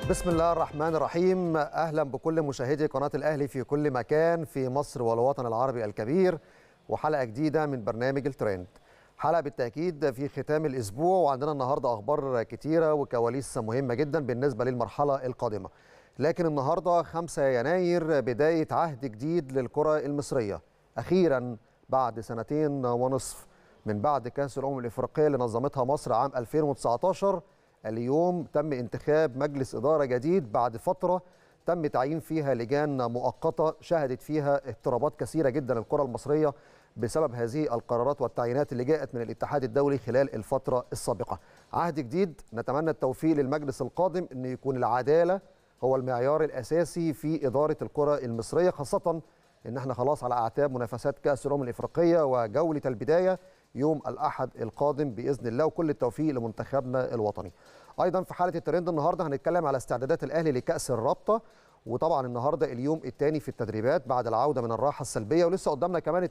بسم الله الرحمن الرحيم. أهلا بكل مشاهدي قناة الأهلي في كل مكان في مصر والوطن العربي الكبير، وحلقة جديدة من برنامج الترند. حلقة بالتأكيد في ختام الأسبوع، وعندنا النهاردة أخبار كتيرة وكواليس مهمة جدا بالنسبة للمرحلة القادمة. لكن النهاردة 5 يناير بداية عهد جديد للكرة المصرية، أخيرا بعد 2.5 سنين من بعد كأس الأمم الإفريقية اللي نظمتها مصر عام 2019. اليوم تم انتخاب مجلس إدارة جديد بعد فترة تم تعيين فيها لجان مؤقتة شهدت فيها اضطرابات كثيرة جدا للكرة المصرية بسبب هذه القرارات والتعيينات اللي جاءت من الاتحاد الدولي خلال الفترة السابقة. عهد جديد، نتمنى التوفيق للمجلس القادم، أن يكون العدالة هو المعيار الأساسي في إدارة الكرة المصرية، خاصة أن احنا خلاص على أعتاب منافسات كأس الأمم الإفريقية وجولة البداية يوم الأحد القادم بإذن الله، وكل التوفيق لمنتخبنا الوطني. أيضا في حالة الترند النهاردة هنتكلم على استعدادات الأهلي لكأس الرابطة، وطبعا النهاردة اليوم الثاني في التدريبات بعد العودة من الراحة السلبية، ولسه قدامنا كمان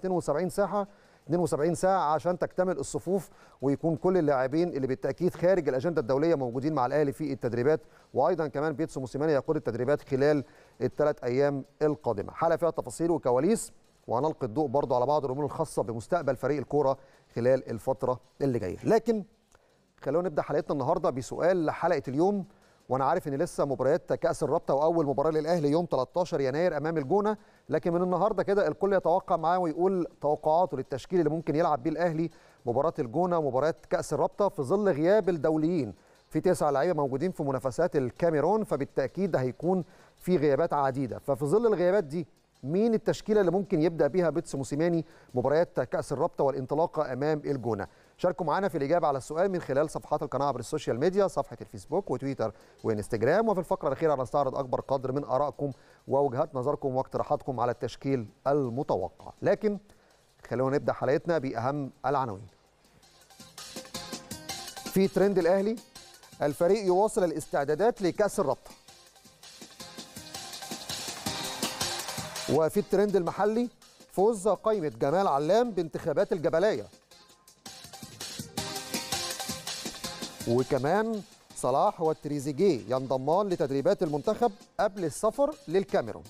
72 ساعة عشان تكتمل الصفوف ويكون كل اللاعبين اللي بالتأكيد خارج الأجندة الدولية موجودين مع الأهلي في التدريبات، وأيضا كمان بيتسو موسيماني يقود التدريبات خلال ال3 أيام القادمة. حلقة فيها تفاصيل وكواليس، وهنلقي الضوء برضه على بعض الأمور الخاصة بمستقبل فريق الكورة خلال الفترة اللي جاية. لكن خلونا نبدأ حلقتنا النهاردة بسؤال لحلقة اليوم، وأنا عارف إن لسه مباريات كأس الرابطة وأول مباراة للأهلي يوم 13 يناير أمام الجونة، لكن من النهاردة كده الكل يتوقع معاه ويقول توقعاته للتشكيل اللي ممكن يلعب بيه الأهلي مباراة الجونة ومباراة كأس الرابطة في ظل غياب الدوليين. في 9 لعيبة موجودين في منافسات الكاميرون، فبالتأكيد هيكون في غيابات عديدة. ففي ظل الغيابات دي مين التشكيلة اللي ممكن يبدأ بيها بيتسو موسيماني مباريات كأس الرابطة والانطلاقة أمام الجونة؟ شاركوا معنا في الإجابة على السؤال من خلال صفحات القناة عبر السوشيال ميديا، صفحة الفيسبوك وتويتر وإنستجرام، وفي الفقرة الأخيرة هنستعرض أكبر قدر من آرائكم ووجهات نظركم واقتراحاتكم على التشكيل المتوقع. لكن خلونا نبدأ حلقتنا بأهم العناوين. في ترند الأهلي، الفريق يواصل الاستعدادات لكأس الرابطة. وفي الترند المحلي، فوز قائمة جمال علام بانتخابات الجبلية. وكمان صلاح والتريزيجيه ينضمان لتدريبات المنتخب قبل السفر للكاميرون.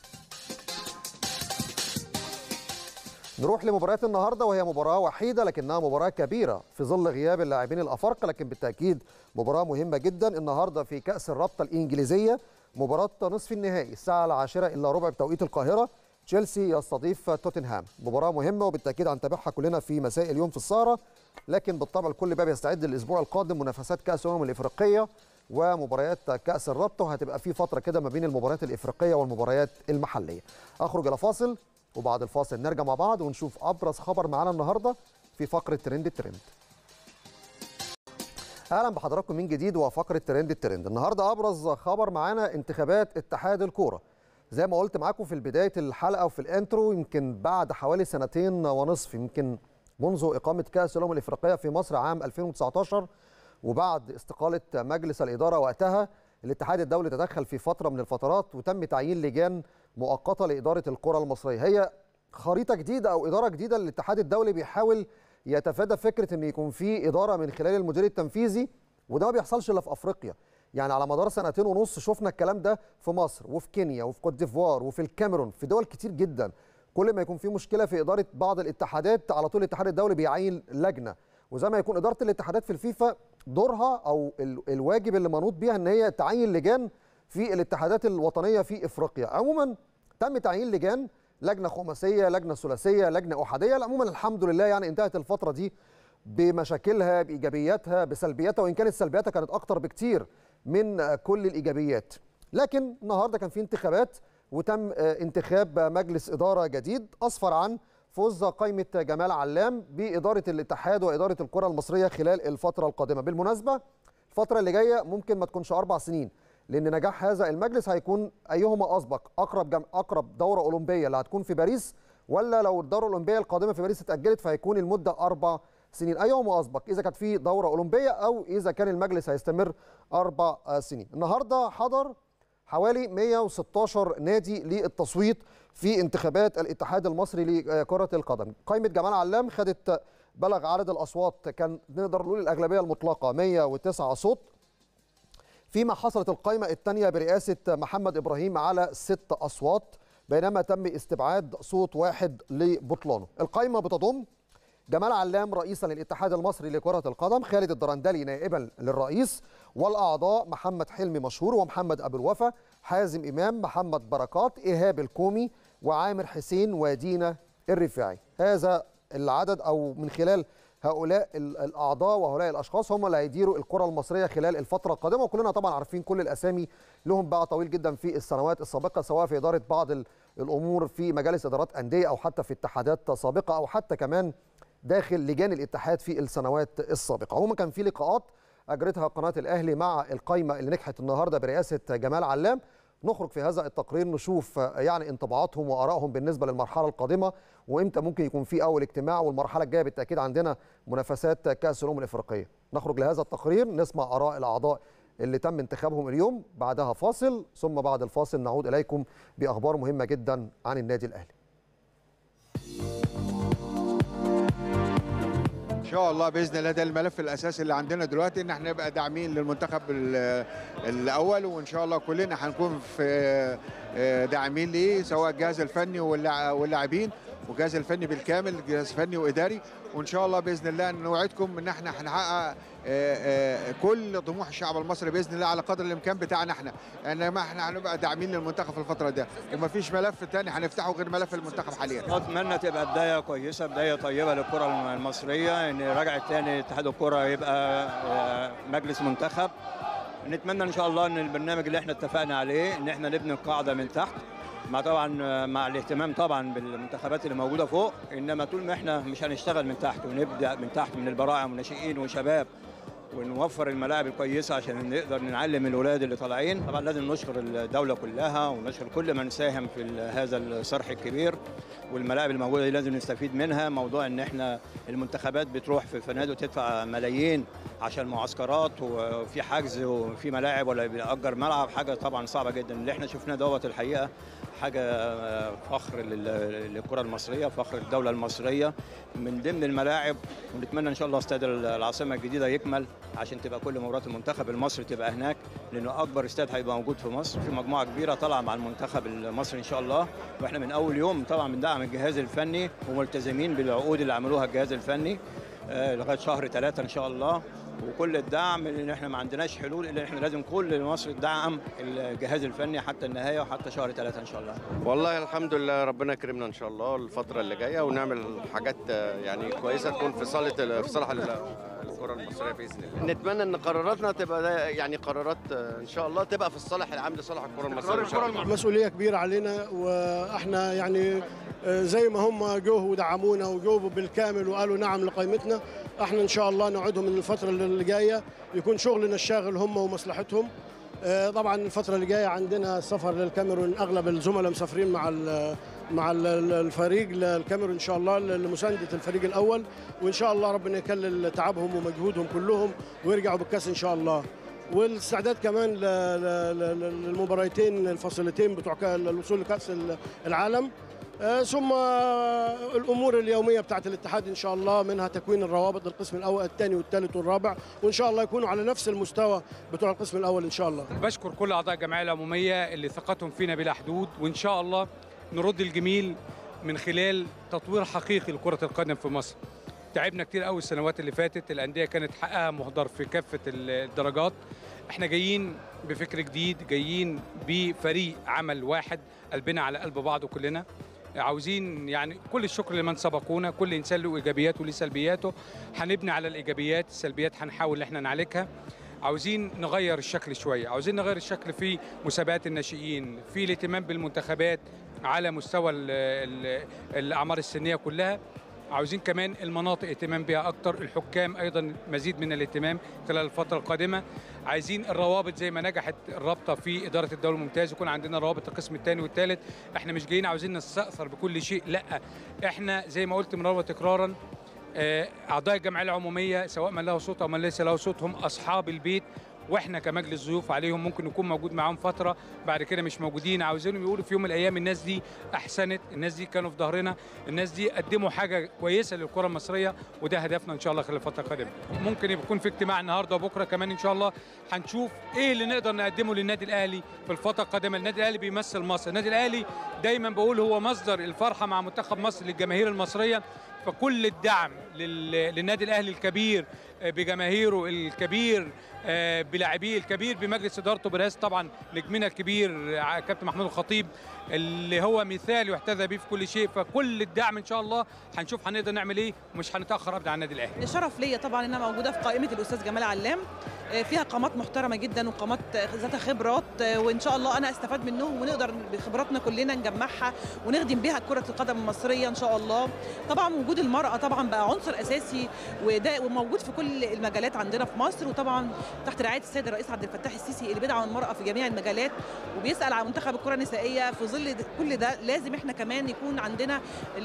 نروح لمباريات النهارده، وهي مباراه وحيده لكنها مباراه كبيره في ظل غياب اللاعبين الافارقه، لكن بالتاكيد مباراه مهمه جدا النهارده في كاس الرابطه الانجليزيه. مباراه نصف النهائي الساعه 10:15 بتوقيت القاهره، تشيلسي يستضيف توتنهام. مباراه مهمه وبالتاكيد هنتابعها كلنا في مساء اليوم في السهره، لكن بالطبع الكل بقى بيستعد للاسبوع القادم منافسات كاس الامم الافريقيه ومباريات كاس الرابطه، وهتبقى في فتره كده ما بين المباريات الافريقيه والمباريات المحليه. اخرج الى فاصل، وبعد الفاصل نرجع مع بعض ونشوف ابرز خبر معانا النهارده في فقره ترند الترند. اهلا بحضراتكم من جديد وفقره ترند الترند. النهارده ابرز خبر معانا انتخابات اتحاد الكوره. زي ما قلت معاكم في بدايه الحلقه وفي الانترو، يمكن بعد حوالي 2.5 يمكن منذ اقامه كاس الامم الافريقيه في مصر عام 2019، وبعد استقاله مجلس الاداره وقتها، الاتحاد الدولي تدخل في فتره من الفترات وتم تعيين لجان مؤقته لاداره الكره المصريه. هي خريطه جديده او اداره جديده للاتحاد الدولي، بيحاول يتفادى فكره ان يكون في اداره من خلال المدير التنفيذي، وده ما بيحصلش الا في افريقيا. يعني على مدار 2.5 شفنا الكلام ده في مصر وفي كينيا وفي كوت ديفوار وفي الكاميرون، في دول كتير جدا. كل ما يكون في مشكله في اداره بعض الاتحادات على طول الاتحاد الدولي بيعين لجنه، وزي ما يكون اداره الاتحادات في الفيفا دورها او الواجب اللي منوط بيها ان هي تعين لجان في الاتحادات الوطنيه في افريقيا. عموما تم تعيين لجان، لجنه خماسيه، لجنه ثلاثيه، لجنه احاديه. عموما الحمد لله يعني انتهت الفتره دي بمشاكلها، بايجابياتها، بسلبياتها، وان كانت سلبياتها كانت اكتر بكتير من كل الايجابيات. لكن النهارده كان في انتخابات وتم انتخاب مجلس اداره جديد اسفر عن فوز قائمه جمال علام باداره الاتحاد واداره الكره المصريه خلال الفتره القادمه. بالمناسبه الفتره اللي جايه ممكن ما تكونش 4 سنين، لان نجاح هذا المجلس هيكون ايهما اسبق، اقرب دوره اولمبيه اللي هتكون في باريس، ولا لو الدوره الاولمبيه القادمه في باريس اتاجلت فهيكون المده 4 سنين. ايهما اسبق، اذا كانت في دوره اولمبيه او اذا كان المجلس هيستمر 4 سنين. النهارده حضر حوالي 116 نادي للتصويت في انتخابات الاتحاد المصري لكرة القدم. قائمة جمال علام خدت بلغ عدد الأصوات، كان نقدر نقول الأغلبية المطلقة 109 صوت. فيما حصلت القائمة الثانية برئاسة محمد إبراهيم على 6 أصوات، بينما تم استبعاد صوت واحد لبطلانه. القائمة بتضم جمال علام رئيسا للاتحاد المصري لكرة القدم، خالد الدرندلي نائبا للرئيس، والأعضاء محمد حلمي مشهور ومحمد أبو الوفا، حازم إمام، محمد بركات، إيهاب الكومي، وعامر حسين، ودينا الرفاعي. هذا العدد، أو من خلال هؤلاء الأعضاء وهؤلاء الأشخاص هم اللي هيديروا الكرة المصرية خلال الفترة القادمة. وكلنا طبعا عارفين كل الأسامي، لهم باع طويل جدا في السنوات السابقة، سواء في إدارة بعض الأمور في مجالس إدارات أندية، أو حتى في اتحادات سابقة، أو حتى كمان داخل لجان الاتحاد في السنوات السابقة. عموما كان في لقاءات أجرتها قناة الأهلي مع القائمة اللي نجحت النهاردة برئاسة جمال علام. نخرج في هذا التقرير نشوف يعني انطباعاتهم وآرائهم بالنسبة للمرحلة القادمة، وإمتى ممكن يكون في أول اجتماع، والمرحلة الجاية بالتأكيد عندنا منافسات كأس الأمم الإفريقية. نخرج لهذا التقرير نسمع آراء الأعضاء اللي تم انتخابهم اليوم، بعدها فاصل، ثم بعد الفاصل نعود إليكم بأخبار مهمة جدا عن النادي الأهلي. ان شاء الله باذن الله ده الملف الاساسي اللي عندنا دلوقتي، ان احنا نبقى داعمين للمنتخب الاول، وان شاء الله كلنا هنكون في داعمين ليه، سواء الجهاز الفني واللاعبين والجهاز الفني بالكامل، جهاز فني واداري. وان شاء الله باذن الله نوعدكم ان احنا هنحقق كل طموح الشعب المصري باذن الله على قدر الامكان بتاعنا احنا، انما احنا هنبقى داعمين للمنتخب في الفتره دي، ومفيش ملف ثاني هنفتحه غير ملف المنتخب حاليا. اتمنى تبقى بدايه كويسه، بدايه طيبه للكره المصريه، ان رجع تاني اتحاد الكره يبقى مجلس منتخب. نتمنى ان شاء الله ان البرنامج اللي احنا اتفقنا عليه ان احنا نبني القاعده من تحت، مع الاهتمام طبعا بالمنتخبات اللي موجوده فوق، انما طول ما احنا مش هنشتغل من تحت ونبدا من تحت من البراعم والناشئين وشباب، ونوفر الملاعب الكويسه عشان نقدر نعلم الاولاد اللي طالعين. طبعا لازم نشكر الدوله كلها ونشكر كل من ساهم في هذا الصرح الكبير، والملاعب الموجوده دي لازم نستفيد منها. موضوع ان احنا المنتخبات بتروح في فنادق تدفع ملايين عشان معسكرات وفي حجز وفي ملاعب، ولا بيأجر ملعب، حاجه طبعا صعبه جدا. اللي احنا شفناه دوت الحقيقه حاجه فخر للكره المصريه، فخر الدوله المصريه من ضمن الملاعب. ونتمنى ان شاء الله استاد العاصمه الجديده يكمل عشان تبقى كل مباريات المنتخب المصري تبقى هناك، لانه اكبر استاد هيبقى موجود في مصر. في مجموعه كبيره طالعه مع المنتخب المصري ان شاء الله، واحنا من اول يوم طبعا بندعم الجهاز الفني وملتزمين بالعقود اللي عملوها الجهاز الفني لغايه شهر 3 ان شاء الله. وكل الدعم، لان احنا ما عندناش حلول الا احنا لازم كل مصر تدعم الجهاز الفني حتى النهايه وحتى شهر 3 ان شاء الله. والله الحمد لله، ربنا يكرمنا ان شاء الله الفتره اللي جايه ونعمل حاجات يعني كويسه تكون في صالح الكره المصريه باذن الله. نتمنى ان قراراتنا تبقى يعني قرارات ان شاء الله تبقى في الصالح العام لصالح الكره المصريه ان شاء الله. مسؤوليه كبيره علينا، واحنا يعني زي ما هم جوه ودعمونا وجوه بالكامل وقالوا نعم لقائمتنا، احنا ان شاء الله نوعدهم ان الفتره اللي جايه يكون شغلنا الشاغل هم ومصلحتهم. طبعا الفتره اللي جايه عندنا سفر للكاميرون، اغلب الزملاء مسافرين مع الفريق للكاميرون ان شاء الله لمسانده الفريق الاول، وان شاء الله ربنا يكلل تعبهم ومجهودهم كلهم ويرجعوا بالكاس ان شاء الله. والاستعداد كمان للمباراتين الفاصلتين بتوع الوصول لكاس العالم، ثم الامور اليوميه بتاعت الاتحاد ان شاء الله، منها تكوين الروابط القسم الاول الثاني والثالث والرابع، وان شاء الله يكونوا على نفس المستوى بتوع القسم الاول ان شاء الله. بشكر كل اعضاء الجمعيه العموميه اللي ثقتهم فينا بلا حدود، وان شاء الله نرد الجميل من خلال تطوير حقيقي لكره القدم في مصر. تعبنا كتير قوي السنوات اللي فاتت، الانديه كانت حقها مهدر في كافه الدرجات. احنا جايين بفكر جديد، جايين بفريق عمل واحد، قلبنا على قلب بعض كلنا. عاوزين يعني كل الشكر لمن سبقونا، كل انسان له ايجابياته وليه سلبياته، هنبني على الايجابيات، السلبيات هنحاول ان احنا نعالجها. عاوزين نغير الشكل شويه، عاوزين نغير الشكل في مسابقات الناشئين، في الاهتمام بالمنتخبات على مستوى الاعمار السنيه كلها. عاوزين كمان المناطق اهتمام بها اكتر، الحكام ايضا مزيد من الاهتمام خلال الفتره القادمه. عايزين الروابط زي ما نجحت الرابطه في اداره الدوري الممتاز يكون عندنا روابط القسم الثاني والثالث. احنا مش جايين عاوزين نستأثر بكل شيء، لا، احنا زي ما قلت مرة وتكرارا، اعضاء الجمعيه العموميه سواء من له صوت او من ليس له صوت هم اصحاب البيت، واحنا كمجلس ضيوف عليهم، ممكن نكون موجود معاهم فتره بعد كده مش موجودين، عاوزينهم يقولوا في يوم من الايام الناس دي احسنت، الناس دي كانوا في ظهرنا، الناس دي قدموا حاجه كويسه للكره المصريه، وده هدفنا ان شاء الله خلال الفتره القادمه. ممكن يكون في اجتماع النهارده وبكره كمان ان شاء الله هنشوف ايه اللي نقدر نقدمه للنادي الاهلي في الفتره القادمه. النادي الاهلي بيمثل مصر، النادي الاهلي دايما بقول هو مصدر الفرحه مع منتخب مصر للجماهير المصريه، فكل الدعم للنادي الاهلي الكبير بجماهيره الكبير بلاعبيه الكبير بمجلس ادارته برئاسه طبعا نجمنا الكبير كابتن محمود الخطيب اللي هو مثال يحتذى به في كل شيء، فكل الدعم ان شاء الله هنشوف هنقدر نعمل ايه ومش هنتاخر ابدا عن النادي الاهلي. شرف ليا طبعا ان انا موجوده في قائمه الاستاذ جمال علام، فيها قامات محترمه جدا وقامات ذات خبرات، وان شاء الله انا استفاد منهم ونقدر بخبراتنا كلنا نجمعها ونخدم بيها كره القدم المصريه ان شاء الله. طبعا وجود المراه طبعا بقى عنصر اساسي وموجود في كل المجالات عندنا في مصر، وطبعا تحت رعايه السيد الرئيس عبد الفتاح السيسي اللي بيدعم المراه في جميع المجالات وبيسال على منتخب الكره النسائيه. في ظل كل ده لازم احنا كمان يكون عندنا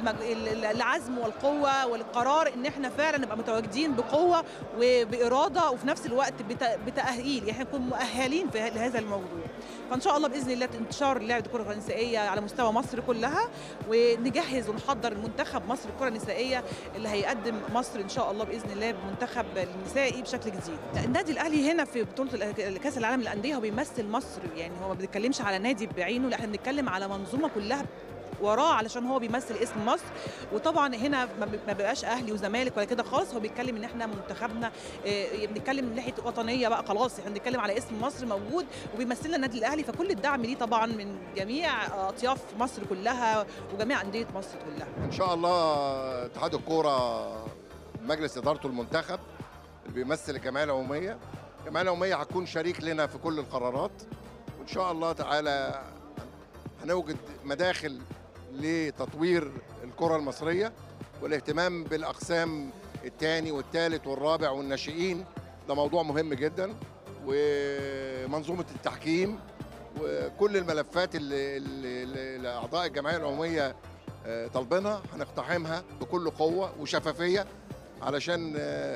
العزم والقوه والقرار ان احنا فعلا نبقى متواجدين بقوه وباراده وفي نفس الوقت بتاهيل، يعني نكون مؤهلين في هذا الموضوع. فان شاء الله باذن الله انتشار لعبه الكره النسائيه على مستوى مصر كلها، ونجهز ونحضر منتخب مصر الكره النسائيه اللي هيقدم مصر ان شاء الله باذن الله بمنتخب النسائي بشكل جديد. النادي الاهلي هنا في بطوله كاس العالم للانديه هو بيمثل مصر، يعني هو ما بنتكلمش على نادي بعينه، لا احنا بنتكلم على منظومه كلها وراه علشان هو بيمثل اسم مصر. وطبعا هنا ما بيبقاش اهلي وزمالك ولا كده خالص، هو بيتكلم ان احنا منتخبنا بنتكلم من ناحيه وطنيه بقى خلاص، احنا بنتكلم على اسم مصر موجود وبيمثلنا النادي الاهلي، فكل الدعم ليه طبعا من جميع اطياف مصر كلها وجميع انديه مصر كلها. ان شاء الله اتحاد الكوره مجلس ادارته المنتخب اللي بيمثل الجمعيه العموميه، الجمعيه العموميه هتكون شريك لنا في كل القرارات، وان شاء الله تعالى هنوجد مداخل لتطوير الكرة المصرية والاهتمام بالأقسام الثاني والثالث والرابع والناشئين. ده موضوع مهم جدا، ومنظومة التحكيم وكل الملفات اللي أعضاء الجمعية العمومية طالبينها هنقتحمها بكل قوة وشفافية علشان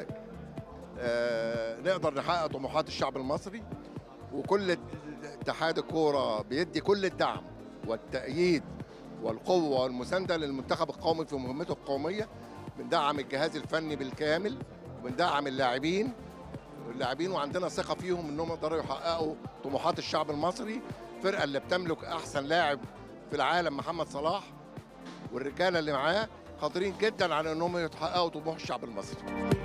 نقدر نحقق طموحات الشعب المصري. وكل اتحاد الكورة بيدي كل الدعم والتأييد والقوة والمساندة للمنتخب القومي في مهمته القومية. بندعم الجهاز الفني بالكامل وبندعم اللاعبين وعندنا ثقة فيهم انهم يقدروا يحققوا طموحات الشعب المصري. الفرقة اللي بتملك احسن لاعب في العالم محمد صلاح والرجالة اللي معاه قادرين جدا على انهم يحققوا طموح الشعب المصري.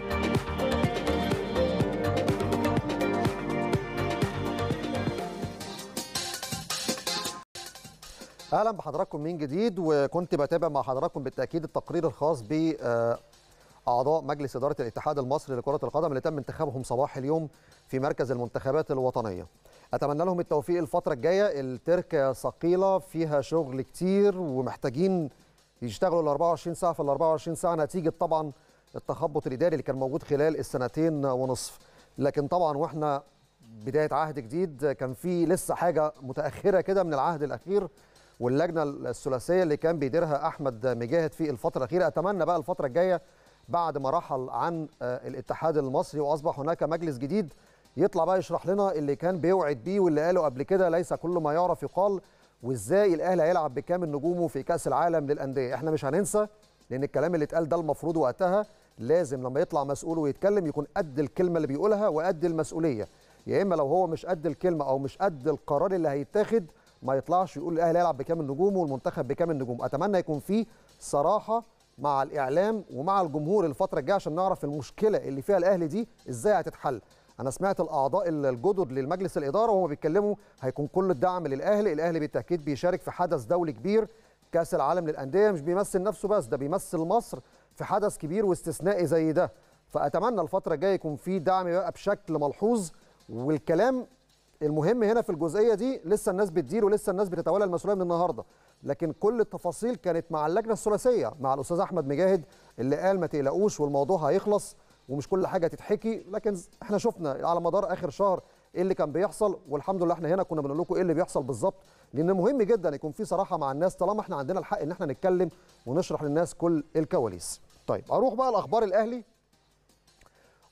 اهلا بحضراتكم من جديد، وكنت بتابع مع حضراتكم بالتاكيد التقرير الخاص باعضاء مجلس اداره الاتحاد المصري لكره القدم اللي تم انتخابهم صباح اليوم في مركز المنتخبات الوطنيه. اتمنى لهم التوفيق الفتره الجايه، التركه ثقيله فيها شغل كتير ومحتاجين يشتغلوا ال 24 ساعه في ال 24 ساعه نتيجه طبعا التخبط الاداري اللي كان موجود خلال السنتين ونصف. لكن طبعا واحنا بدايه عهد جديد كان في لسه حاجه متاخره كده من العهد الاخير واللجنه الثلاثيه اللي كان بيديرها احمد مجاهد في الفتره الاخيره. اتمنى بقى الفتره الجايه بعد ما رحل عن الاتحاد المصري واصبح هناك مجلس جديد يطلع بقى يشرح لنا اللي كان بيوعد بيه واللي قاله قبل كده ليس كل ما يعرف يقال، وازاي الاهلي هيلعب بكامل نجومه في كاس العالم للانديه. احنا مش هننسى لان الكلام اللي اتقال ده المفروض وقتها لازم لما يطلع مسؤول ويتكلم يكون قد الكلمه اللي بيقولها وقد المسؤوليه، يا اما لو هو مش قد الكلمه او مش قد القرار اللي هيتاخد ما يطلعش يقول الاهلي هيلعب بكامل نجومه والمنتخب بكامل نجومه. اتمنى يكون في صراحه مع الاعلام ومع الجمهور الفتره الجايه عشان نعرف المشكله اللي فيها الاهلي دي ازاي هتتحل. انا سمعت الاعضاء الجدد للمجلس الاداره وهم بيتكلموا هيكون كل الدعم للاهلي، الاهلي بالتاكيد بيشارك في حدث دولي كبير كاس العالم للانديه، مش بيمثل نفسه بس، ده بيمثل مصر في حدث كبير واستثنائي زي ده. فاتمنى الفتره الجايه يكون في دعم بقى بشكل ملحوظ. والكلام المهم هنا في الجزئيه دي لسه الناس بتدير ولسه الناس بتتولى المسؤوليه من النهارده، لكن كل التفاصيل كانت مع اللجنه الثلاثيه مع الاستاذ احمد مجاهد اللي قال ما تقلقوش والموضوع هيخلص ومش كل حاجه تتحكي. لكن احنا شفنا على مدار اخر شهر ايه اللي كان بيحصل، والحمد لله احنا هنا كنا بنقول لكم ايه اللي بيحصل بالظبط، لان مهم جدا يكون في صراحه مع الناس طالما احنا عندنا الحق ان احنا نتكلم ونشرح للناس كل الكواليس. طيب اروح بقى لاخبار الاهلي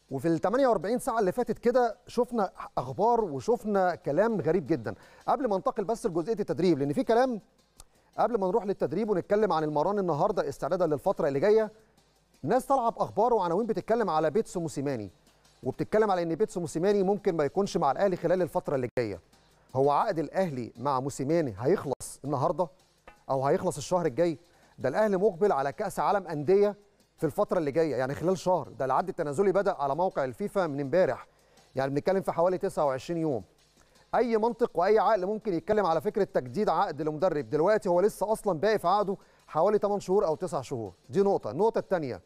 وفي ال 48 ساعه اللي فاتت كده شفنا اخبار وشفنا كلام غريب جدا. قبل ما ننتقل بس لجزئيه التدريب، لان في كلام قبل ما نروح للتدريب ونتكلم عن المران النهارده استعدادا للفتره اللي جايه، ناس طالعه باخبار وعناوين بتتكلم على بيتسو موسيماني، وبتتكلم على ان بيتسو موسيماني ممكن ما يكونش مع الاهلي خلال الفتره اللي جايه. هو عقد الاهلي مع موسيماني هيخلص النهارده او هيخلص الشهر الجاي؟ ده الاهلي مقبل على كاس عالم انديه في الفتره اللي جايه، يعني خلال شهر. ده العد التنازلي بدا على موقع الفيفا من امبارح، يعني بنتكلم في حوالي 29 يوم. اي منطق واي عقل ممكن يتكلم على فكره تجديد عقد لمدرب دلوقتي هو لسه اصلا باقي في عقده حوالي 8 شهور او 9 شهور. دي نقطه. النقطه الثانيه،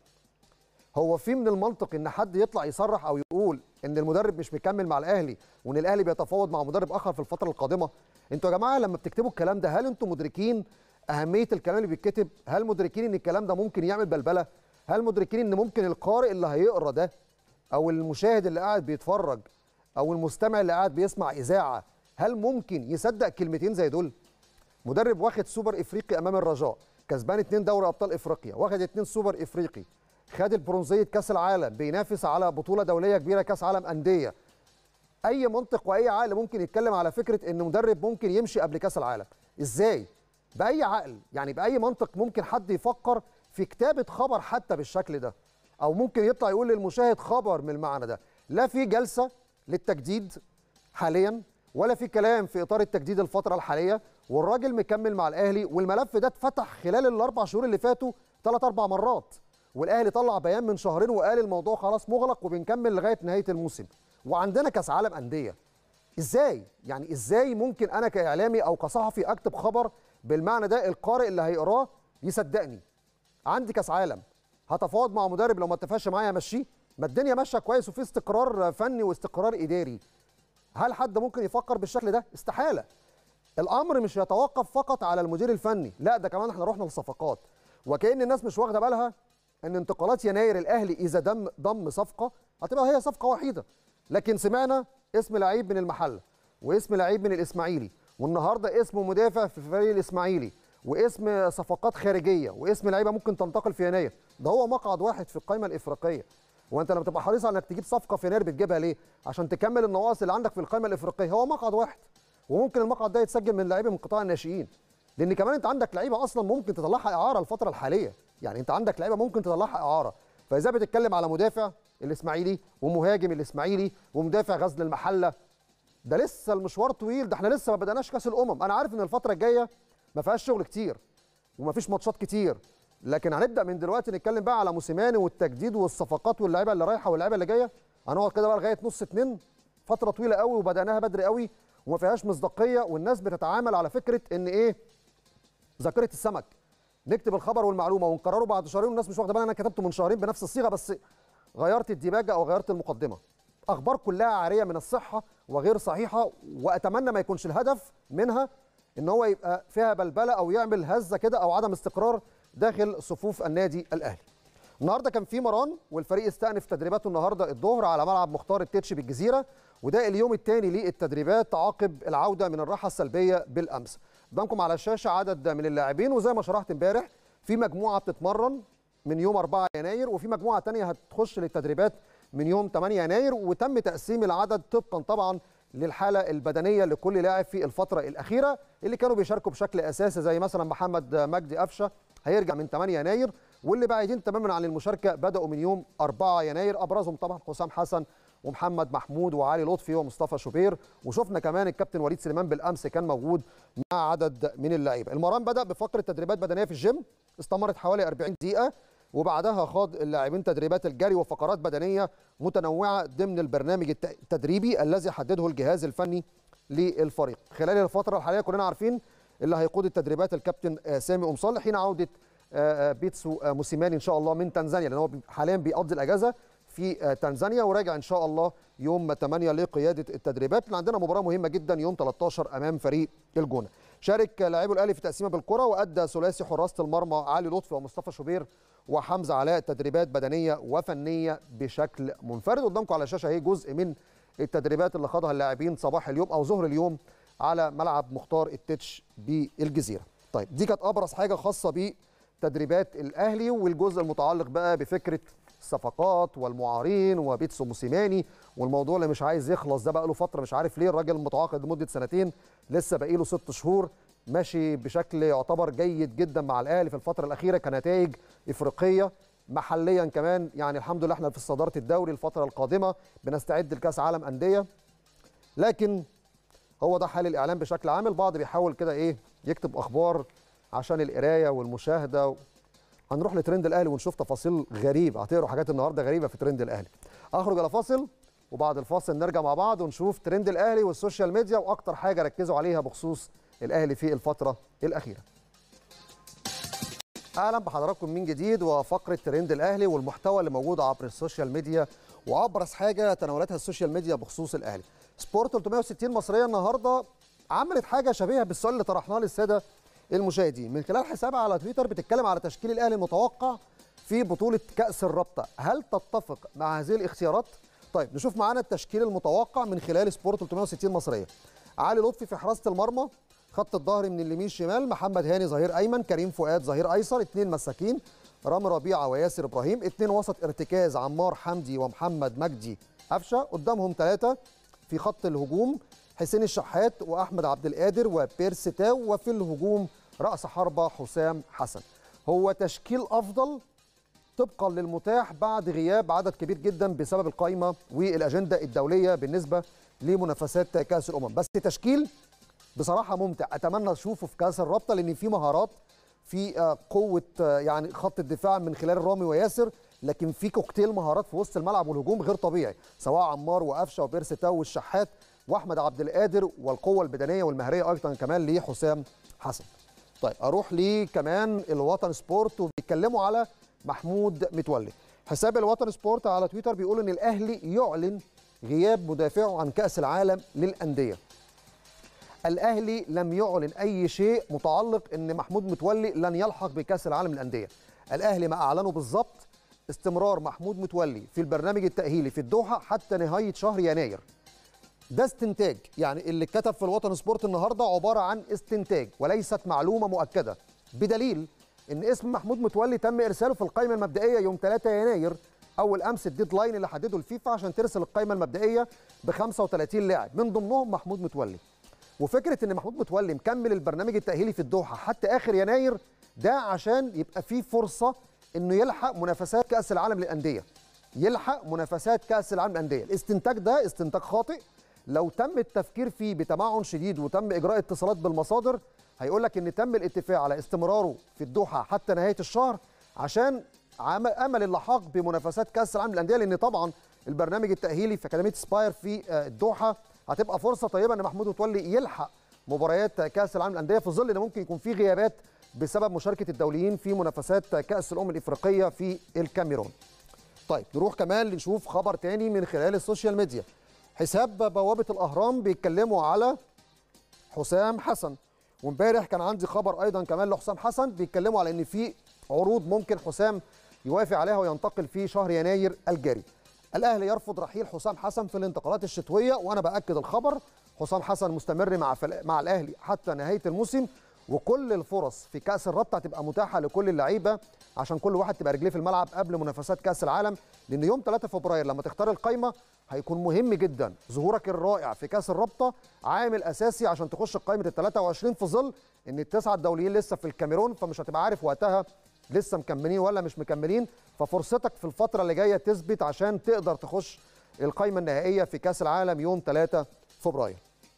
هو في من المنطق ان حد يطلع يصرح او يقول ان المدرب مش مكمل مع الاهلي وان الاهلي بيتفاوض مع مدرب اخر في الفتره القادمه؟ انتوا يا جماعه لما بتكتبوا الكلام ده هل انتوا مدركين اهميه الكلام اللي بيتكتب؟ هل مدركين ان الكلام ده ممكن يعمل بلبله؟ هل مدركين ان ممكن القارئ اللي هيقرا ده او المشاهد اللي قاعد بيتفرج او المستمع اللي قاعد بيسمع اذاعه هل ممكن يصدق كلمتين زي دول؟ مدرب واخد سوبر افريقي امام الرجاء، كسبان 2 دوري ابطال افريقيا، واخد 2 سوبر افريقي، خد البرونزيه كاس العالم، بينافس على بطوله دوليه كبيره كاس عالم انديه. اي منطق واي عقل ممكن يتكلم على فكره ان مدرب ممكن يمشي قبل كاس العالم؟ ازاي؟ باي عقل؟ يعني باي منطق ممكن حد يفكر في كتابه خبر حتى بالشكل ده؟ او ممكن يطلع يقول للمشاهد خبر من المعنى ده؟ لا في جلسه للتجديد حاليا ولا في كلام في اطار التجديد الفتره الحاليه، والراجل مكمل مع الاهلي، والملف ده اتفتح خلال الاربع شهور اللي فاتوا 3-4 مرات، والاهلي طلع بيان من شهرين وقال الموضوع خلاص مغلق وبنكمل لغايه نهايه الموسم، وعندنا كاس عالم انديه. ازاي؟ يعني ازاي ممكن انا كاعلامي او كصحفي اكتب خبر بالمعنى ده القارئ اللي هيقراه يصدقني؟ عندي كاس عالم، هتفاوض مع مدرب لو ما اتفقش معايا امشيه؟ ما الدنيا ماشيه كويس وفي استقرار فني واستقرار اداري. هل حد ممكن يفكر بالشكل ده؟ استحاله. الامر مش يتوقف فقط على المدير الفني، لا ده كمان احنا رحنا للصفقات، وكأن الناس مش واخده بالها ان انتقالات يناير الاهلي اذا ضم صفقه هتبقى هي صفقه وحيده، لكن سمعنا اسم لعيب من المحله واسم لعيب من الاسماعيلي، والنهارده اسم مدافع في فريق الاسماعيلي، واسم صفقات خارجيه، واسم لعيبه ممكن تنتقل في يناير. ده هو مقعد واحد في القائمه الافريقيه. وانت لما تبقى حريص على انك تجيب صفقه في يناير بتجيبها ليه؟ عشان تكمل النواقص اللي عندك في القائمه الافريقيه. هو مقعد واحد، وممكن المقعد ده يتسجل من لعيبه من قطاع الناشئين، لان كمان انت عندك لعيبه اصلا ممكن تطلعها اعاره الفتره الحاليه، يعني انت عندك لعيبه ممكن تطلعها اعاره. فاذا بتتكلم على مدافع الاسماعيلي ومهاجم الاسماعيلي ومدافع غزل المحله، ده لسه المشوار طويل، ده احنا لسه ما بدأناش كاس الامم. انا عارف ان الفتره الجايه ما فيهاش شغل كتير وما فيش ماتشات كتير، لكن هنبدا من دلوقتي نتكلم بقى على موسيماني والتجديد والصفقات واللعيبه اللي رايحه واللعيبه اللي جايه. هنقعد كده بقى لغايه نص 2، فتره طويله قوي وبدأناها بدري قوي وما فيهاش مصداقيه، والناس بتتعامل على فكره ان ايه؟ ذاكره السمك، نكتب الخبر والمعلومه ونكرره بعد شهرين والناس مش واخده بالها انا كتبته من شهرين بنفس الصيغه بس غيرت الديباجه او غيرت المقدمه. اخبار كلها عاريه من الصحه وغير صحيحه، واتمنى ما يكونش الهدف منها ان هو يبقى فيها بلبله او يعمل هزه كده او عدم استقرار داخل صفوف النادي الاهلي. النهارده كان في مران والفريق استأنف تدريباته النهارده الظهر على ملعب مختار التتش بالجزيره، وده اليوم الثاني للتدريبات عقب العوده من الراحه السلبيه بالامس. قدامكم على الشاشه عدد من اللاعبين، وزي ما شرحت امبارح في مجموعه بتتمرن من يوم 4 يناير وفي مجموعه ثانيه هتخش للتدريبات من يوم 8 يناير، وتم تقسيم العدد طبقا طبعا للحاله البدنيه لكل لاعب في الفتره الاخيره. اللي كانوا بيشاركوا بشكل اساسي زي مثلا محمد مجدي قفشه هيرجع من 8 يناير، واللي بعيدين تماما عن المشاركه بداوا من يوم 4 يناير، ابرزهم طبعا حسام حسن ومحمد محمود وعلي لطفي ومصطفى شوبير، وشفنا كمان الكابتن وليد سليمان بالامس كان موجود مع عدد من اللعيبه. المران بدا بفقره تدريبات بدنيه في الجيم استمرت حوالي 40 دقيقه، وبعدها خاض اللاعبين تدريبات الجري وفقرات بدنيه متنوعه ضمن البرنامج التدريبي الذي حدده الجهاز الفني للفريق. خلال الفتره الحاليه كلنا عارفين اللي هيقود التدريبات الكابتن سامي أم صالح حين عوده بيتسو موسيماني ان شاء الله من تنزانيا، لان هو حاليا بيقضي الاجازه في تنزانيا وراجع ان شاء الله يوم 8 لقياده التدريبات. اللي عندنا مباراه مهمه جدا يوم 13 امام فريق الجونه. شارك لاعبو الاهلي في تقسيمه بالكره، وادى ثلاثي حراسه المرمى علي لطفي ومصطفى شوبير وحمزه علاء تدريبات بدنيه وفنيه بشكل منفرد. قدامكم على الشاشه اهي جزء من التدريبات اللي خاضها اللاعبين صباح اليوم او ظهر اليوم على ملعب مختار التتش بالجزيره. طيب دي كانت ابرز حاجه خاصه بتدريبات الاهلي، والجزء المتعلق بقى بفكره الصفقات والمعارين وبيتسو موسيماني والموضوع اللي مش عايز يخلص ده بقى له فتره، مش عارف ليه. الراجل متعاقد لمده سنتين، لسه باقي له 6 شهور، ماشي بشكل يعتبر جيد جدا مع الاهلي في الفتره الاخيره كنتائج افريقيه، محليا كمان. يعني الحمد لله احنا في صداره الدوري. الفتره القادمه بنستعد لكاس عالم انديه، لكن هو ده حال الاعلام بشكل عام. البعض بيحاول كده ايه يكتب اخبار عشان القرايه والمشاهده. هنروح لترند الاهلي ونشوف تفاصيل غريبه، هتقروا حاجات النهارده غريبه في ترند الاهلي. اخرج الى فاصل، وبعد الفاصل نرجع مع بعض ونشوف ترند الاهلي والسوشيال ميديا واكتر حاجه ركزوا عليها بخصوص الاهلي في الفتره الاخيره. اهلا بحضراتكم من جديد وفقره ترند الاهلي والمحتوى اللي موجود عبر السوشيال ميديا، وابرز حاجه تناولتها السوشيال ميديا بخصوص الاهلي. سبورت 360 مصريه النهارده عملت حاجه شبيهه بالسؤال اللي طرحناه للساده المشاهدين من خلال حسابها على تويتر، بتتكلم على تشكيل الاهلي المتوقع في بطوله كاس الرابطه. هل تتفق مع هذه الاختيارات؟ طيب نشوف معانا التشكيل المتوقع من خلال سبورت 360 مصريه. علي لطفي في حراسه المرمى، خط الظهر من اليمين شمال محمد هاني ظهير ايمن، كريم فؤاد ظهير ايسر، 2 مساكين رامي ربيعه وياسر ابراهيم، 2 وسط ارتكاز عمار حمدي ومحمد مجدي قفشه، قدامهم 3 في خط الهجوم حسين الشحات واحمد عبد القادر وبيرس تاو، وفي الهجوم راس حربه حسام حسن. هو تشكيل افضل طبقا للمتاح بعد غياب عدد كبير جدا بسبب القائمه والاجنده الدوليه بالنسبه لمنافسات كاس الامم، بس تشكيل بصراحه ممتع. اتمنى اشوفه في كاس الرابطه لان في مهارات، في قوه يعني خط الدفاع من خلال رامي وياسر، لكن في كوكتيل مهارات في وسط الملعب والهجوم غير طبيعي، سواء عمار وقفشه وبيرس تاو والشحات واحمد عبد القادر، والقوه البدنيه والمهريه ايضا كمان لحسام حسن. طيب اروح ليه كمان الوطن سبورت وبيتكلموا على محمود متولي. حساب الوطن سبورت على تويتر بيقول ان الاهلي يعلن غياب مدافعه عن كاس العالم للانديه. الاهلي لم يعلن اي شيء متعلق ان محمود متولي لن يلحق بكاس العالم للانديه. الاهلي ما اعلنه بالظبط استمرار محمود متولي في البرنامج التاهيلي في الدوحه حتى نهايه شهر يناير. ده استنتاج، يعني اللي اتكتب في الوطن سبورت النهارده عباره عن استنتاج وليست معلومه مؤكده، بدليل ان اسم محمود متولي تم ارساله في القائمه المبدئيه يوم 3 يناير، اول امس الديدلاين اللي حدده الفيفا عشان ترسل القائمه المبدئيه ب 35 لاعب من ضمنهم محمود متولي. وفكره ان محمود متولي مكمل البرنامج التاهيلي في الدوحه حتى اخر يناير ده عشان يبقى فيه فرصه انه يلحق منافسات كاس العالم للانديه. يلحق منافسات كاس العالم للانديه. الاستنتاج ده استنتاج خاطئ. لو تم التفكير فيه بتمعن شديد وتم اجراء اتصالات بالمصادر هيقول لك ان تم الاتفاق على استمراره في الدوحه حتى نهايه الشهر عشان امل اللحاق بمنافسات كاس العالم للانديه، لان طبعا البرنامج التاهيلي في اكاديميه سباير في الدوحه هتبقى فرصه طيبه ان محمود متولي يلحق مباريات كاس العالم للانديه في ظل ان ممكن يكون في غيابات بسبب مشاركه الدوليين في منافسات كاس الامم الافريقيه في الكاميرون. طيب نروح كمان نشوف خبر تاني من خلال السوشيال ميديا. حساب بوابه الاهرام بيتكلموا على حسام حسن، وامبارح كان عندي خبر ايضا كمان لحسام حسن بيتكلموا على ان في عروض ممكن حسام يوافق عليها وينتقل في شهر يناير الجاري. الاهلي يرفض رحيل حسام حسن في الانتقالات الشتويه، وانا باكد الخبر حسام حسن مستمر مع الاهلي حتى نهايه الموسم، وكل الفرص في كاس الرابطه هتبقى متاحه لكل اللعيبه عشان كل واحد تبقى رجليه في الملعب قبل منافسات كاس العالم، لان يوم 3 فبراير لما تختار القايمه هيكون مهم جدا. ظهورك الرائع في كاس الرابطه عامل اساسي عشان تخش قائمه ال 23 في ظل ان التسعه الدوليين لسه في الكاميرون، فمش هتبقى عارف وقتها لسه مكملين ولا مش مكملين، ففرصتك في الفتره اللي جايه تثبت عشان تقدر تخش القائمه النهائيه في كاس العالم يوم 3 فبراير.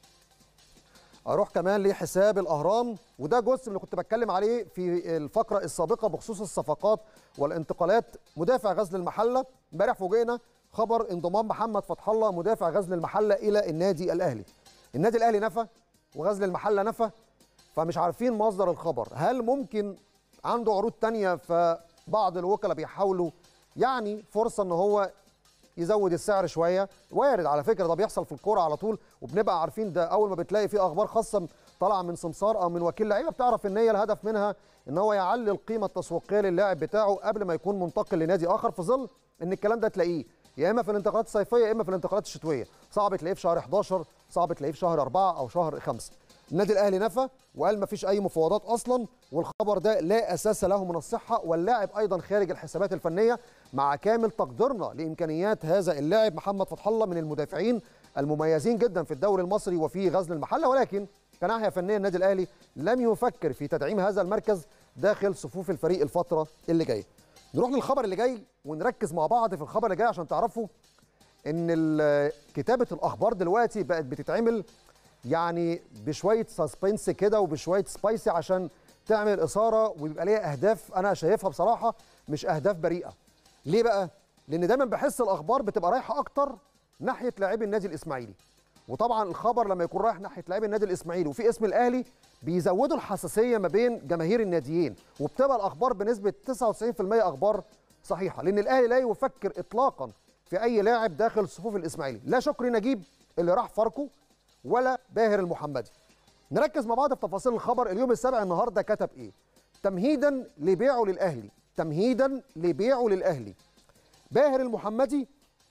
اروح كمان لحساب الاهرام، وده جزء من اللي كنت بتكلم عليه في الفقره السابقه بخصوص الصفقات والانتقالات. مدافع غزل المحله، امبارح فوجئنا خبر انضمام محمد فتح الله مدافع غزل المحله الى النادي الاهلي. النادي الاهلي نفى وغزل المحله نفى، فمش عارفين مصدر الخبر. هل ممكن عنده عروض تانية فبعض الوكلاء بيحاولوا يعني فرصه ان هو يزود السعر شويه؟ وارد على فكره، ده بيحصل في الكوره على طول، وبنبقى عارفين ده اول ما بتلاقي في اخبار خاصه طالعه من سمسار او من وكيل لعيبه بتعرف ان هي الهدف منها ان هو يعلي القيمه التسويقيه للاعب بتاعه قبل ما يكون منتقل لنادي اخر، في ظل ان الكلام ده تلاقيه يا اما في الانتقالات الصيفيه يا اما في الانتقالات الشتويه، صعب تلاقيه في شهر 11، صعب تلاقيه في شهر 4 او شهر 5. النادي الاهلي نفى وقال ما فيش اي مفاوضات اصلا، والخبر ده لا اساس له من الصحه، واللاعب ايضا خارج الحسابات الفنيه، مع كامل تقديرنا لامكانيات هذا اللاعب محمد فتح الله من المدافعين المميزين جدا في الدوري المصري وفي غزل المحله، ولكن كناحيه فنيه النادي الاهلي لم يفكر في تدعيم هذا المركز داخل صفوف الفريق الفتره اللي جايه. نروح للخبر اللي جاي ونركز مع بعض في الخبر اللي جاي عشان تعرفوا ان كتابه الاخبار دلوقتي بقت بتتعمل يعني بشويه سسبنس كده وبشويه سبايسي عشان تعمل اثاره ويبقى ليها اهداف انا شايفها بصراحه مش اهداف بريئه. ليه بقى؟ لان دايما بحس الاخبار بتبقى رايحه اكتر ناحيه لاعبي النادي الاسماعيلي، وطبعا الخبر لما يكون رايح ناحيه لاعبي النادي الاسماعيلي وفي اسم الاهلي بيزودوا الحساسيه ما بين جماهير الناديين، وبتبقى الاخبار بنسبه 99% اخبار صحيحه، لان الاهلي لا يفكر اطلاقا في اي لاعب داخل صفوف الاسماعيلي، لا شكري نجيب اللي راح فاركو ولا باهر المحمدي. نركز مع بعض في تفاصيل الخبر. اليوم السابع النهارده كتب ايه؟ تمهيدا لبيعه للاهلي، تمهيدا لبيعه للاهلي، باهر المحمدي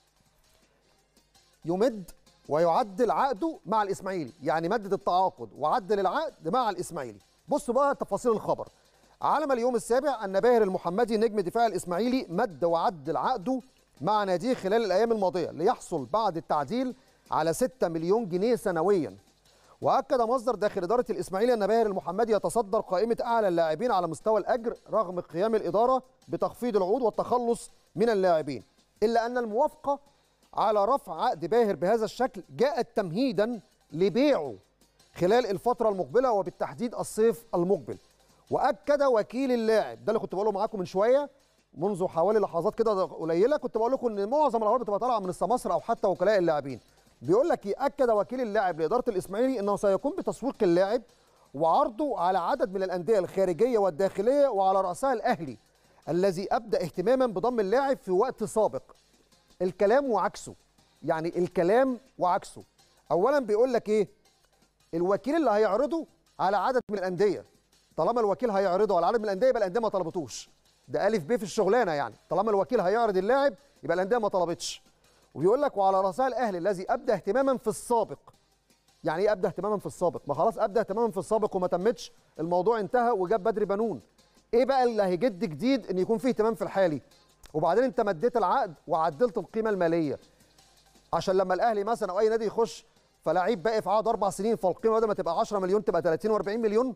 يمد ويعدل عقده مع الاسماعيلي، يعني مدد التعاقد وعدل العقد مع الاسماعيلي. بصوا بقى تفاصيل الخبر. علم اليوم السابع ان باهر المحمدي نجم دفاع الاسماعيلي مد وعدل عقده مع ناديه خلال الايام الماضيه ليحصل بعد التعديل على 6 مليون جنيه سنويا. واكد مصدر داخل اداره الاسماعيلي ان باهر المحمدي يتصدر قائمه اعلى اللاعبين على مستوى الاجر رغم قيام الاداره بتخفيض العقود والتخلص من اللاعبين، الا ان الموافقه على رفع عقد باهر بهذا الشكل جاءت تمهيدا لبيعه خلال الفتره المقبله وبالتحديد الصيف المقبل. واكد وكيل اللاعب، ده اللي كنت بقوله معاكم من شويه منذ حوالي لحظات كده قليله، كنت بقول لكم ان معظم الاخبار بتبقى طالعه من السماسره او حتى وكلاء اللاعبين. بيقول لك ياكد وكيل اللاعب لاداره الاسماعيلي انه سيقوم بتسويق اللاعب وعرضه على عدد من الانديه الخارجيه والداخليه وعلى راسها الاهلي الذي ابدى اهتماما بضم اللاعب في وقت سابق. الكلام وعكسه، يعني الكلام وعكسه. اولا بيقول لك ايه؟ الوكيل اللي هيعرضه على عدد من الانديه، طالما الوكيل هيعرضه على عدد من الانديه يبقى الانديه ما طلبتوش، ده الف ب في الشغلانه، يعني طالما الوكيل هيعرض اللاعب يبقى الانديه ما طلبتش. وبيقول لك وعلى راسها الاهلي الذي ابدى اهتماما في السابق. يعني ايه ابدى اهتماما في السابق؟ ما خلاص ابدى اهتماما في السابق وما تمتش، الموضوع انتهى وجاب بدري بنون. ايه بقى اللي هيجد جديد ان يكون فيه اهتمام في الحالي؟ وبعدين انت مديت العقد وعدلت القيمه الماليه عشان لما الاهلي مثلا او اي نادي يخش فلاعيب باقي في عقد 4 سنين فالقيمه بدل ما تبقى 10 مليون تبقى 30 و40 مليون.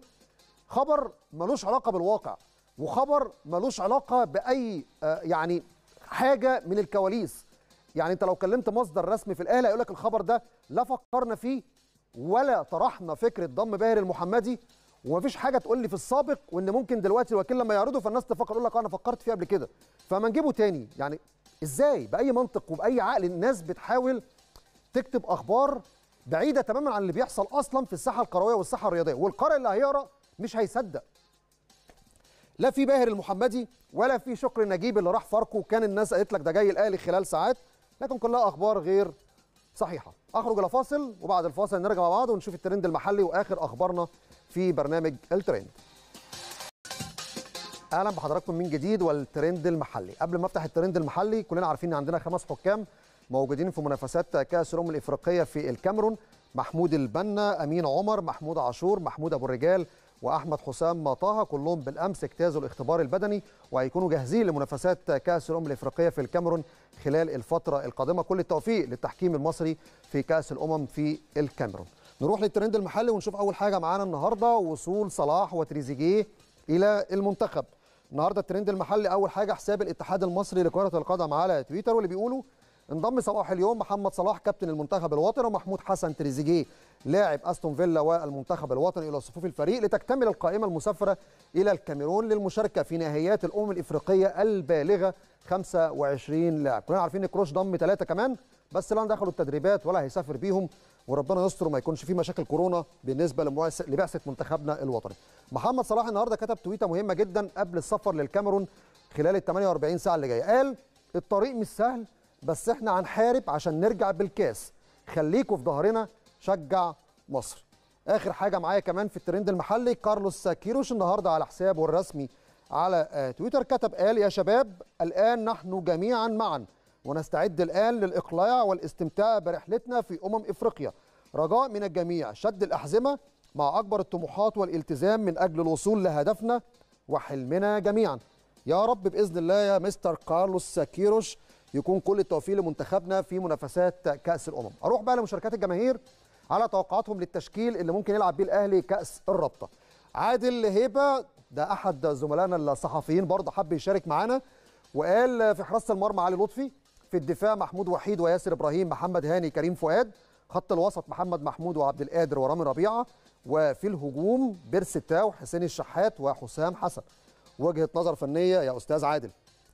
خبر ملوش علاقه بالواقع، وخبر ملوش علاقه باي يعني حاجه من الكواليس. يعني انت لو كلمت مصدر رسمي في الاهلي هيقول لك الخبر ده لا فكرنا فيه ولا طرحنا فكره ضم باهر المحمدي، ومفيش حاجه تقول لي في السابق وان ممكن دلوقتي الوكيل لما يعرضه فالناس تفكر يقول لك انا فكرت فيه قبل كده فما نجيبه تاني. يعني ازاي؟ باي منطق وباي عقل الناس بتحاول تكتب اخبار بعيده تماما عن اللي بيحصل اصلا في الساحه الكرويه والساحه الرياضيه، والقارئ اللي هيقرا مش هيصدق. لا في باهر المحمدي ولا في شكري نجيب اللي راح فاركو، كان الناس قالت لك ده جاي الاهلي خلال ساعات، لكن كلها اخبار غير صحيحه. اخرج الى فاصل وبعد الفاصل نرجع مع بعض ونشوف الترند المحلي واخر اخبارنا في برنامج الترند. اهلا بحضراتكم من جديد والترند المحلي. قبل ما افتح الترند المحلي كلنا عارفين ان عندنا 5 حكام موجودين في منافسات كاس الامم الافريقيه في الكاميرون: محمود البنا، امين عمر، محمود عاشور، محمود ابو الرجال، واحمد حسام طه. كلهم بالامس اجتازوا الاختبار البدني وهيكونوا جاهزين لمنافسات كاس الامم الافريقيه في الكاميرون خلال الفتره القادمه. كل التوفيق للتحكيم المصري في كاس الامم في الكاميرون. نروح للترند المحلي ونشوف اول حاجه معانا النهارده: وصول صلاح وتريزيجيه الى المنتخب. النهارده الترند المحلي اول حاجه حساب الاتحاد المصري لكره القدم على تويتر، واللي بيقولوا انضم صباح اليوم محمد صلاح كابتن المنتخب الوطني ومحمود حسن تريزيجيه لاعب استون فيلا والمنتخب الوطني الى صفوف الفريق لتكتمل القائمه المسافره الى الكاميرون للمشاركه في نهائيات الامم الافريقيه البالغه 25 لاعب. كلنا عارفين ان كروش ضم 3 كمان بس لا دخلوا التدريبات ولا هيسافر بيهم، وربنا يستر وما يكونش في مشاكل كورونا بالنسبه لبعثه منتخبنا الوطني. محمد صلاح النهارده كتب تويته مهمه جدا قبل السفر للكاميرون خلال ال 48 ساعه اللي جايه. قال: الطريق مش سهل بس احنا هنحارب عشان نرجع بالكاس، خليكوا في ظهرنا، شجع مصر. اخر حاجه معايا كمان في الترند المحلي: كارلوس كيروش النهارده على حسابه الرسمي على تويتر كتب قال: يا شباب الان نحن جميعا معا ونستعد الآن للإقلاع والاستمتاع برحلتنا في إفريقيا. رجاء من الجميع شد الأحزمة مع أكبر الطموحات والالتزام من أجل الوصول لهدفنا وحلمنا جميعا. يا رب بإذن الله يا مستر كارلوس كيروش يكون كل التوفيق لمنتخبنا في منافسات كأس الأمم. أروح بقى لمشاركات الجماهير على توقعاتهم للتشكيل اللي ممكن يلعب بيه الأهلي كأس الرابطة. عادل هيبة ده أحد زملائنا الصحفيين برضه حب يشارك معانا وقال في حراسة المرمى علي لطفي، في الدفاع محمود وحيد وياسر إبراهيم، محمد هاني، كريم فؤاد، خط الوسط محمد محمود وعبد القادر ورامي ربيعة، وفي الهجوم بيرسي تاو، حسين الشحات وحسام حسن. وجهة نظر فنية يا أستاذ عادل.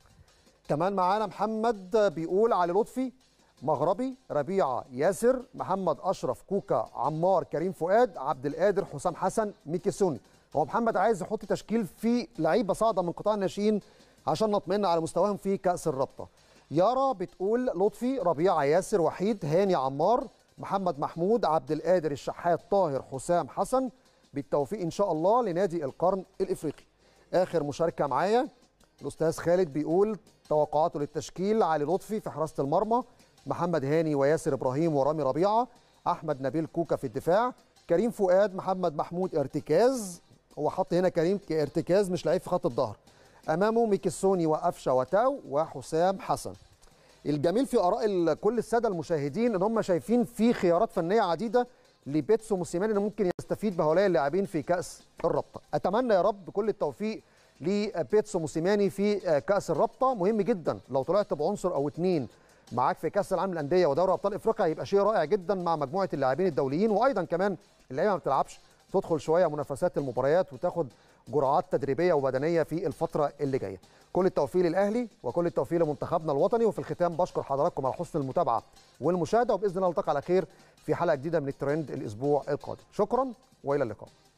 كمان معانا محمد بيقول علي لطفي، مغربي، ربيعة، ياسر، محمد أشرف، كوكا، عمار، كريم فؤاد، عبد القادر، حسام حسن، ميكيسوني. هو محمد عايز يحط تشكيل فيه لعيبة صاعدة من قطاع الناشئين عشان نطمئن على مستواهم في كأس الرابطة. يارا بتقول لطفي، ربيعة، ياسر، وحيد، هاني، عمار، محمد محمود، عبد القادر، الشحات، طاهر، حسام حسن. بالتوفيق إن شاء الله لنادي القرن الإفريقي. آخر مشاركة معايا الأستاذ خالد بيقول توقعاته للتشكيل: علي لطفي في حراسة المرمى، محمد هاني وياسر إبراهيم ورامي ربيعة، أحمد نبيل كوكا في الدفاع، كريم فؤاد، محمد محمود ارتكاز، هو حط هنا كريم ارتكاز مش لعيب في خط الظهر، أمامه ميكيسوني وقفشة وتاو وحسام حسن. الجميل في آراء كل السادة المشاهدين إن هم شايفين في خيارات فنية عديدة لبيتسو موسيماني إنه ممكن يستفيد بهؤلاء اللاعبين في كأس الرابطة. أتمنى يا رب كل التوفيق لبيتسو موسيماني في كأس الرابطة. مهم جدا لو طلعت بعنصر أو اتنين معاك في كأس العالم للأندية ودوري أبطال إفريقيا يبقى شيء رائع جدا مع مجموعة اللاعبين الدوليين، وأيضا كمان اللعيبة ما بتلعبش تدخل شوية منافسات المباريات وتاخد جرعات تدريبية وبدنية في الفترة اللي جاية. كل التوفيق للأهلي وكل التوفيق لمنتخبنا الوطني. وفي الختام بشكر حضراتكم على حسن المتابعة والمشاهدة، وبإذن الله نلتقي على خير في حلقة جديدة من الترند الأسبوع القادم. شكرا وإلى اللقاء.